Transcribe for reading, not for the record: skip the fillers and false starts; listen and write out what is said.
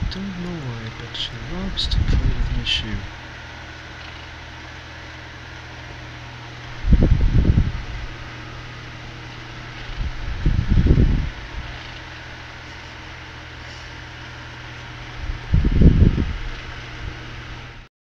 don't know why, but she loves to play with my shoe.